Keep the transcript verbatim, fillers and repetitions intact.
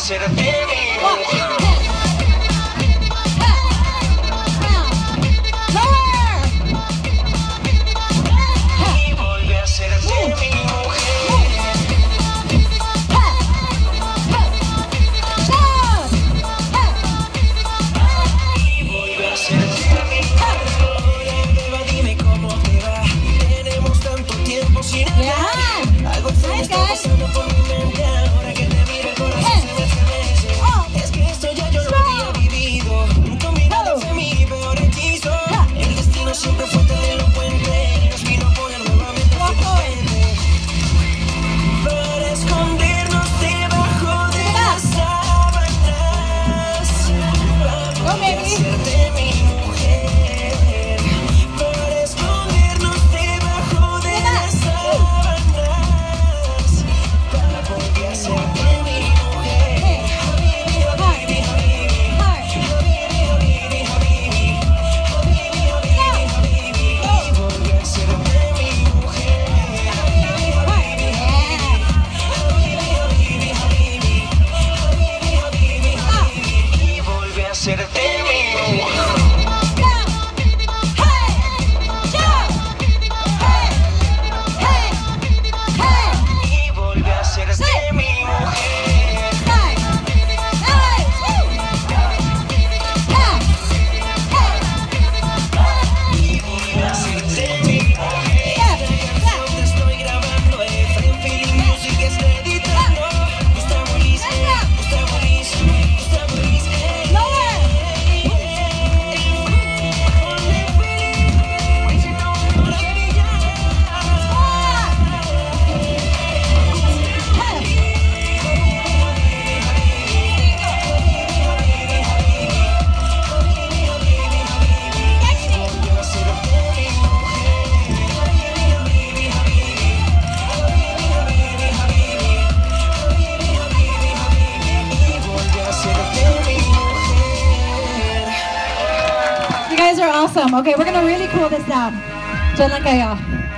hacerte mi mujer. Y volví a hacerte mi mujer. Y volví a hacerte mi mujer. Beba, dime cómo te va. Tenemos tanto tiempo sin hablar. Algo extraño está pasando por mi mente ahora que te miro el corazón se me estremece. Es que esto ya yo lo había vivido. Tu mirada fue mi peor hechizo. El destino siempre fue tan elocuente y nos vino a poner nuevamente frente. Para escondernos debajo de las sábanas. Vamos a hacerte mi mujer. Para escondernos debajo de las sábanas. Para volver a hacerte mi mujer. Habibi, habibi, habibi. Habibi, habibi, habibi. Habibi, habibi, habibi. Y volver a hacerte mi mujer. Habibi, habibi, habibi. Habibi, habibi, habibi. Habibi, habibi, habibi. Y volver a hacerte mi mujer. Y volver a hacerte mi mujer. Y volver a hacerte mi mujer. Esta canción te estoy grabando, Efraín Feeling Music está editando. Gustavo Liz, Gustavo Liz, Gustavo Liz, ey, ey, ey. Ponle feeling, si no me maravillas. You guys are awesome. Okay, we're gonna really cool this down. Diyan lang kayo.